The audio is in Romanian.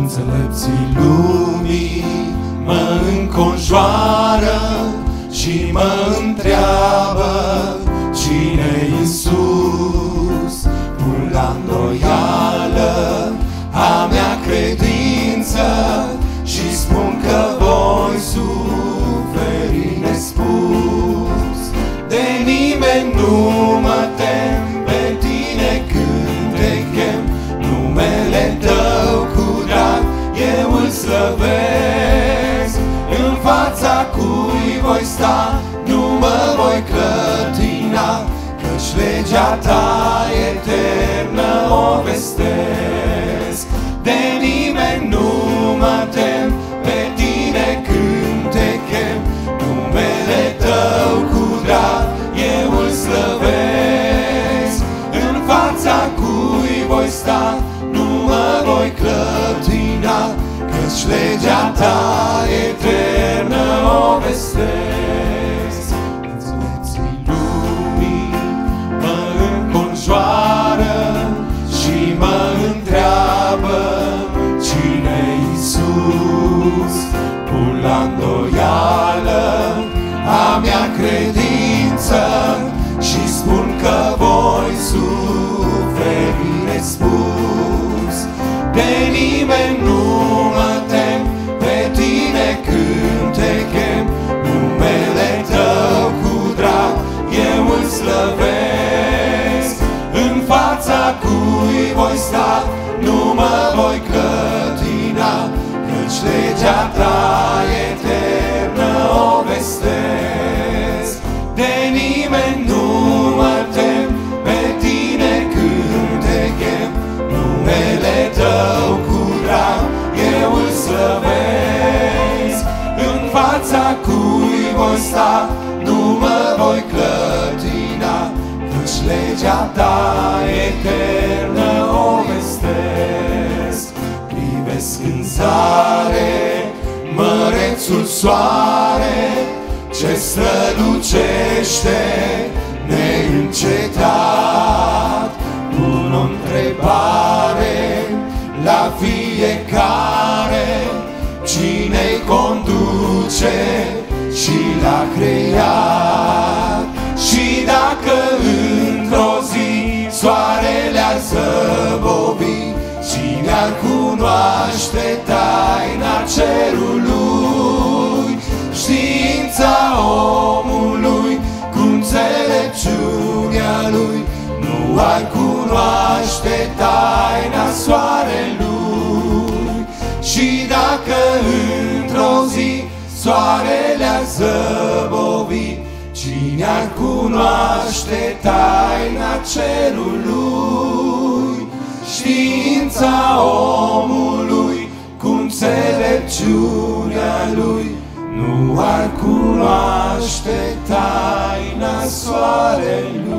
Înțelepții lumii mă înconjoară și mă întreabă cine-i Iisus. Pun la îndoială a mea credință și spun că voi suferi nespus. De nimeni nu mă tem, pe tine când te chem, numele tău cu drag eu îl slăvesc. În fața cui voi sta, nu mă voi clătina, căci legea ta eternă o vestesc. De nimeni nu mă tem, pe tine când te chem, numele tău cu drag eu îl slăvesc. În fața cui voi sta, nu mă voi clătina, căci legea ta eternă o vestesc. Înțelepții lumii mă înconjoară și mă întreabă cine-i Iisus. Pun la îndoială a mea credință și spun că voi suferi nespus. De nimeni nu mă tem, pe tine când te chem, numele tău cu drag eu îl slăvesc. În fața cui voi sta, nu mă voi clătina, căci legea ta eternă o vestesc. De nimeni nu mă tem, pe tine când te chem, numele tău cu drag eu îl slăvesc. În fața cui voi sta, nu mă voi clătina, căci legea ta eternă o vestesc. Privesc în zare mărețul soare, ce strălucește neîncetat. Pun o întrebare la fiecare, cine-i conduce și l-a creat. Și dacă într-o zi soarele ar zăbovi, cine ar cunoaște taina cerului? Știința omului cu înțelepciunea lui nu ar cunoaște taina soarelui. Și dacă într-o zi soarele ar zăbovi, cine ar cunoaște taina cerului? Știința omului cu înțelepciunea lui nu ar cunoaște taina soarelui.